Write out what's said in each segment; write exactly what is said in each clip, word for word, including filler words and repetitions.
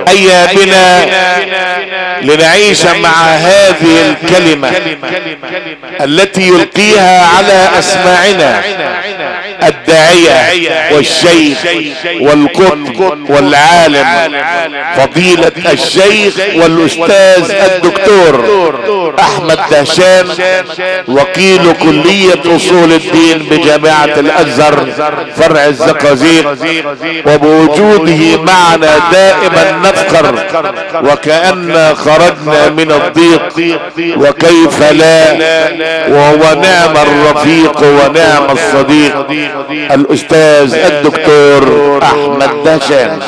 ايامنا لنعيش مع هذه الكلمة التي يلقيها على اسماعنا الداعية والشيخ والقطب والعالم فضيلة الشيخ والاستاذ الدكتور احمد دهشان وكيل كلية اصول الدين بجامعة الازهر فرع الزقازيق، وبوجوده معنا دائما نفخر وكأن خرجنا من الضيق، وكيف لا، وهو نعم الرفيق ونعم الصديق الاستاذ الدكتور احمد دهشان.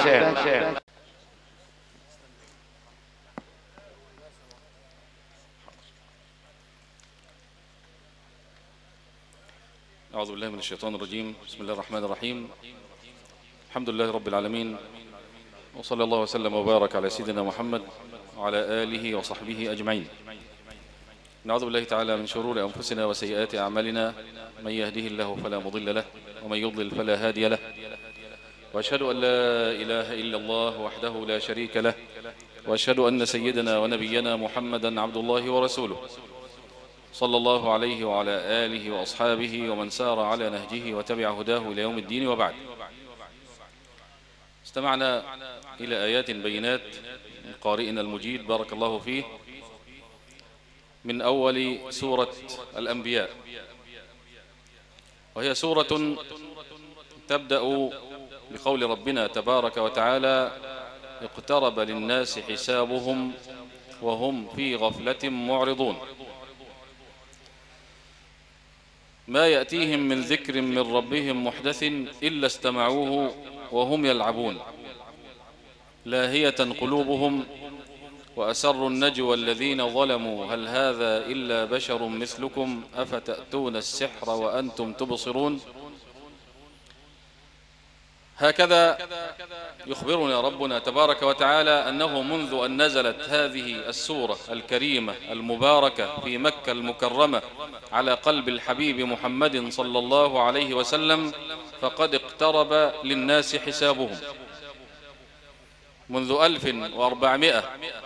أعوذ بالله من الشيطان الرجيم. بسم الله الرحمن الرحيم. الحمد لله رب العالمين، وصلى الله وسلم وبارك على سيدنا محمد وعلى آله وصحبه أجمعين. نعوذ بالله تعالى من شرور أنفسنا وسيئات أعمالنا، من يهده الله فلا مضل له ومن يضلل فلا هادي له، وأشهد أن لا إله إلا الله وحده لا شريك له، وأشهد أن سيدنا ونبينا محمدا عبد الله ورسوله، صلى الله عليه وعلى آله وأصحابه ومن سار على نهجه وتبع هداه إلى يوم الدين. وبعد، استمعنا إلى آيات بينات من قارئنا المجيد بارك الله فيه من أول سورة الأنبياء، وهي سورة تبدأ بقول ربنا تبارك وتعالى: اقترب للناس حسابهم وهم في غفلة معرضون، ما يأتيهم من ذكر من ربهم محدث إلا استمعوه وهم يلعبون، لاهية قلوبهم وأسروا النجوى الذين ظلموا هل هذا إلا بشر مثلكم أفتأتون السحر وأنتم تبصرون. هكذا يخبرنا ربنا تبارك وتعالى أنه منذ أن نزلت هذه السورة الكريمة المباركة في مكة المكرمة على قلب الحبيب محمد صلى الله عليه وسلم فقد اقترب للناس حسابهم. منذ ألف وأربعمائة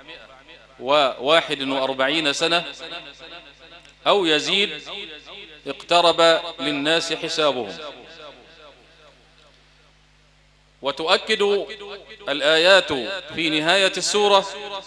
وواحد وأربعين سنة أو يزيد اقترب للناس حسابهم. وتؤكد الآيات في نهاية السورة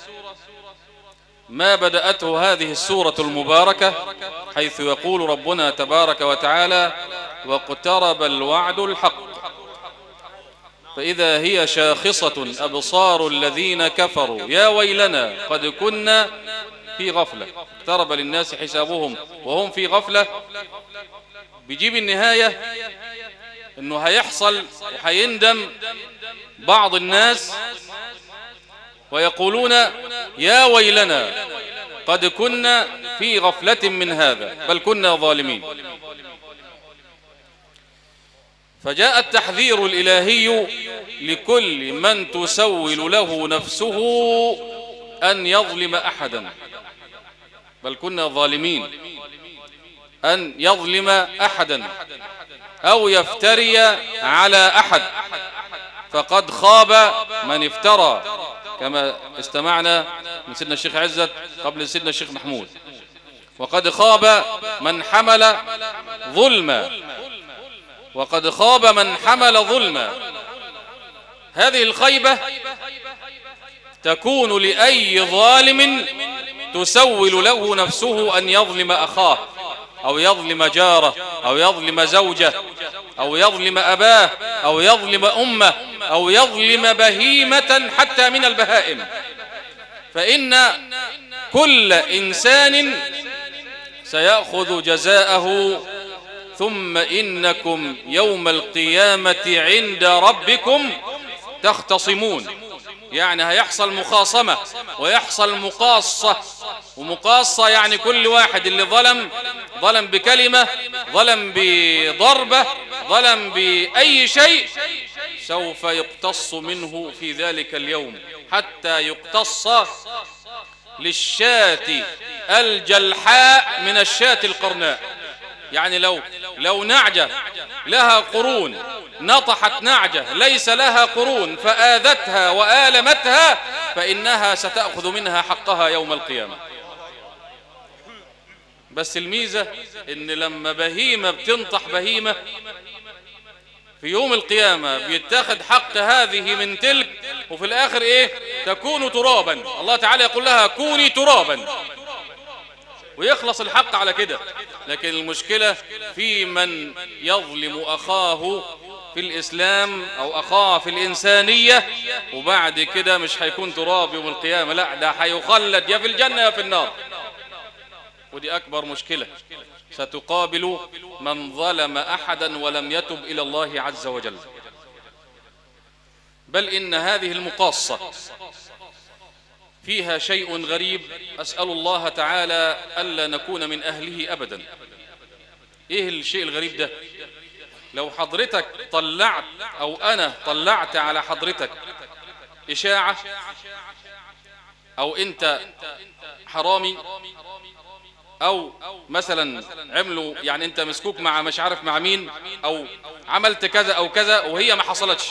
ما بدأته هذه السورة المباركة، حيث يقول ربنا تبارك وتعالى: واقترب الوعد الحق فإذا هي شاخصة أبصار الذين كفروا يا ويلنا قد كنا في غفلة. اقترب للناس حسابهم وهم في غفلة، بيجيب النهاية انه هيحصل وهيندم بعض الناس ويقولون يا ويلنا قد كنا في غفلة من هذا بل كنا ظالمين. فجاء التحذير الإلهي لكل من تسول له نفسه أن يظلم أحدا، بل كنا ظالمين، أن يظلم أحدا أو يفتري على أحد، فقد خاب من افترى، كما استمعنا من سيدنا الشيخ عزت قبل سيدنا الشيخ محمود. وقد خاب من حمل ظلما، وقد خاب من حمل ظلما. هذه الخيبة تكون لأي ظالم تسول له نفسه أن يظلم أخاه أو يظلم جاره أو يظلم زوجه أو يظلم أباه أو يظلم أمه أو يظلم بهيمة حتى من البهائم. فإن كل إنسان سيأخذ جزاءه، ثم إنكم يوم القيامة عند ربكم تختصمون. يعني هيحصل مخاصمة ويحصل مقاصة، ومقاصة يعني كل واحد اللي ظلم ظلم بكلمة، ظلم بضربة، ظلم بأي شيء، سوف يقتص منه في ذلك اليوم، حتى يقتص للشاة الجلحاء من الشاة القرناء. يعني لو لو نعجة لها قرون نطحت نعجة ليس لها قرون فآذتها وآلمتها فإنها ستأخذ منها حقها يوم القيامة. بس الميزة إن لما بهيمة بتنطح بهيمة في يوم القيامة بيتاخد حق هذه من تلك، وفي الآخر إيه؟ تكون ترابا. الله تعالى يقول لها كوني ترابا ويخلص الحق على كده. لكن المشكلة في من يظلم أخاه في الإسلام أو أخاه في الإنسانية، وبعد كده مش هيكون تراب يوم القيامة، لا ده هيخلد يا في الجنة يا في النار. ودي أكبر مشكلة ستقابل من ظلم أحدا ولم يتب إلى الله عز وجل. بل إن هذه المقاصة فيها شيء غريب، أسأل الله تعالى ألا نكون من أهله أبدا. إيه الشيء الغريب ده؟ لو حضرتك طلعت أو أنا طلعت على حضرتك إشاعة أو أنت حرامي أو مثلا عملوا يعني أنت مسكوك مع مش عارف مع مين أو عملت كذا أو كذا وهي ما حصلتش،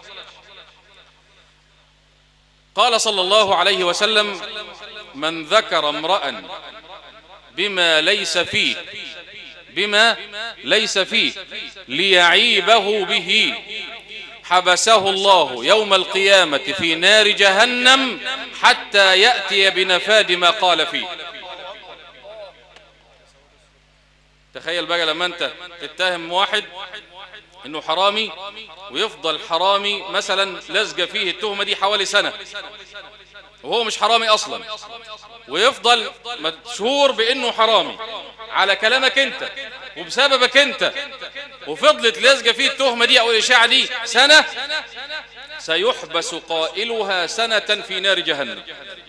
قال صلى الله عليه وسلم: من ذكر امرأ بما ليس فيه بما ليس فيه ليعيبه به حبسه الله يوم القيامة في نار جهنم حتى يأتي بنفاد ما قال فيه. تخيل بقى لما انت تتهم واحد انه حرامي ويفضل حرامي مثلا لزق فيه التهمة دي حوالي سنة وهو مش حرامي اصلا، ويفضل مشهور بانه حرامي على كلامك انت وبسببك انت، وفضلت لزق فيه التهمة دي او الاشاعة دي سنة، سيحبس قائلها سنة في نار جهنم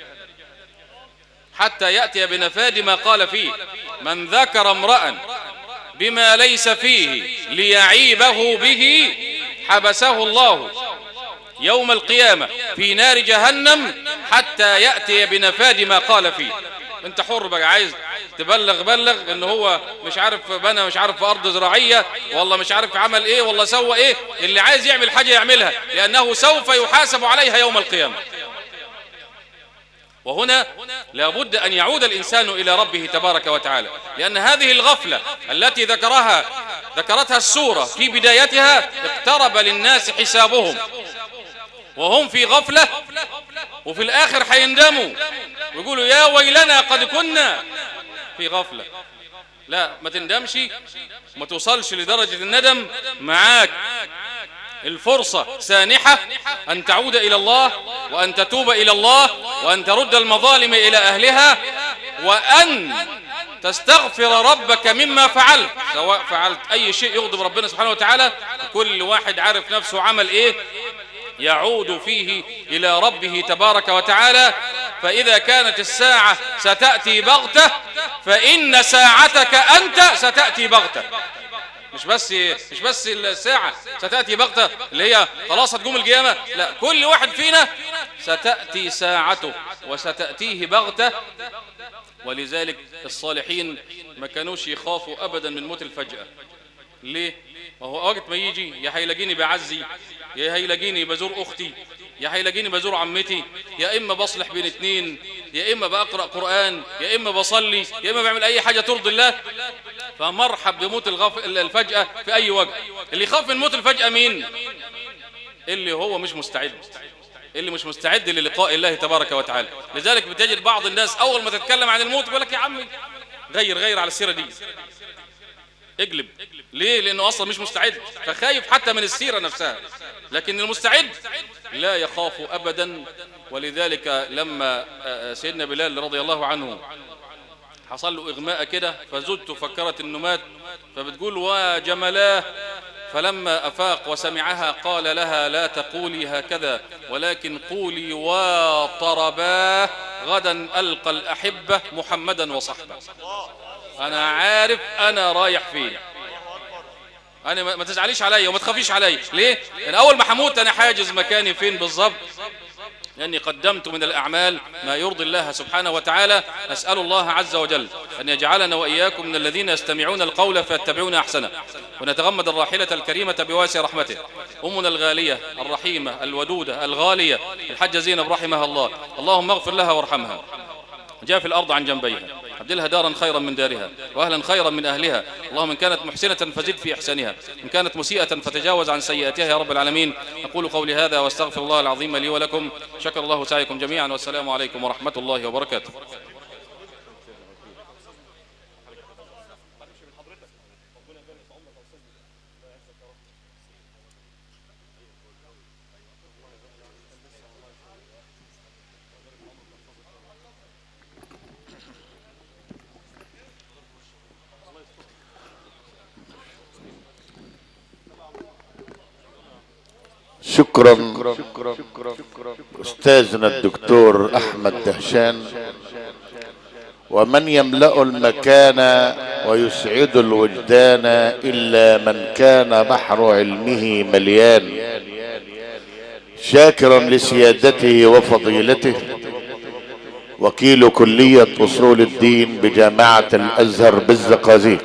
حتى يأتي بنفاد ما قال فيه. من ذكر امرأ بما ليس فيه ليعيبه به حبسه الله يوم القيامة في نار جهنم حتى يأتي بنفاد ما قال فيه. انت حر بقى، عايز تبلغ بلغ ان هو مش عارف بنى مش عارف في ارض زراعية والله مش عارف عمل ايه والله سوى ايه، اللي عايز يعمل حاجة يعملها لانه سوف يحاسب عليها يوم القيامة. وهنا لابد أن يعود الإنسان إلى ربه تبارك وتعالى، لأن هذه الغفلة التي ذكرها ذكرتها السورة في بدايتها اقترب للناس حسابهم وهم في غفلة، وفي الآخر حيندموا ويقولوا يا ويلنا قد كنا في غفلة. لا، ما تندمش، ما توصلش لدرجة الندم. معاك الفرصة سانحة أن تعود إلى الله وأن تتوب إلى الله وأن ترد المظالم إلى أهلها وأن تستغفر ربك مما فعلت، سواء فعلت أي شيء يغضب ربنا سبحانه وتعالى. كل واحد عارف نفسه عمل إيه يعود فيه إلى ربه تبارك وتعالى. فإذا كانت الساعة ستأتي بغتة فإن ساعتك أنت ستأتي بغتة. مش بس مش بس الساعة ستأتي بغتة اللي هي خلاص هتقوم القيامة، لا، كل واحد فينا ستأتي ساعته وستأتيه بغتة. ولذلك الصالحين ما كانوش يخافوا أبدا من موت الفجأة. ليه؟ ما هو وقت ما يجي يا هيلاقيني بعزي، يا هيلاقيني بزور أختي، يا هيلاقيني بزور عمتي، يا إما بصلح بين اتنين، يا إما بقرأ قرآن، يا إما بصلي، يا إما بعمل أي حاجة ترضي الله. فمرحب بموت الغف... الفجأة في أي وقت. اللي يخاف من موت الفجأة مين؟ اللي هو مش مستعد، اللي مش مستعد للقاء الله تبارك وتعالى. لذلك بتجد بعض الناس أول ما تتكلم عن الموت يقول لك يا عمي غير غير على السيرة دي، اقلب. ليه؟ لأنه أصلا مش مستعد، فخايف حتى من السيرة نفسها. لكن المستعد لا يخاف أبدا. ولذلك لما سيدنا بلال رضي الله عنه حصل له إغماء كده فزدت فكرت إنه مات، فبتقول وجملاه، فلما أفاق وسمعها قال لها لا تقولي هكذا ولكن قولي وطرباه غدا ألقى الأحبة محمدا وصحبه. أنا عارف أنا رايح فين، أنا ما تزعليش علي وما تخافيش علي. ليه؟ لأن أول ما حموت أنا حاجز مكاني فين بالضبط؟ لأني قدمت من الأعمال ما يرضي الله سبحانه وتعالى. أسأل الله عز وجل أن يجعلنا وإياكم من الذين يستمعون القول فيتبعون أحسنه، ونتغمد الراحلة الكريمة بواسع رحمته. أمنا الغالية الرحيمة الودودة الغالية الحجة زينب رحمها الله، اللهم اغفر لها وارحمها. جاء في الأرض عن جنبيها، أبدلها دارا خيرا من دارها وأهلا خيرا من أهلها. اللهم إن كانت محسنة فزد في إحسانها، إن كانت مسيئة فتجاوز عن سيئاتها يا رب العالمين. أقول قولي هذا واستغفر الله العظيم لي ولكم. شكر الله سعيكم جميعا، والسلام عليكم ورحمة الله وبركاته. شكرا أستاذنا الدكتور أحمد دهشان. ومن يملأ المكان ويسعد الوجدان إلا من كان بحر علمه مليان. شاكرا لسيادته وفضيلته وكيل كلية أصول الدين بجامعة الأزهر بالزقازيق.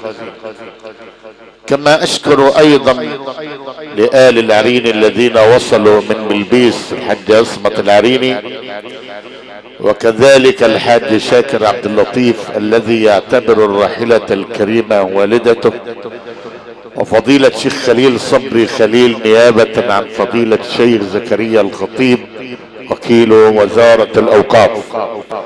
كما أشكر أيضا لآل العريني الذين وصلوا من بلبيس، الحاج عصمت العريني، وكذلك الحاج شاكر عبد اللطيف الذي يعتبر الراحلة الكريمة والدته، وفضيلة شيخ خليل صبري خليل نيابة عن فضيلة شيخ زكريا الخطيب وكيل وزارة الأوقاف.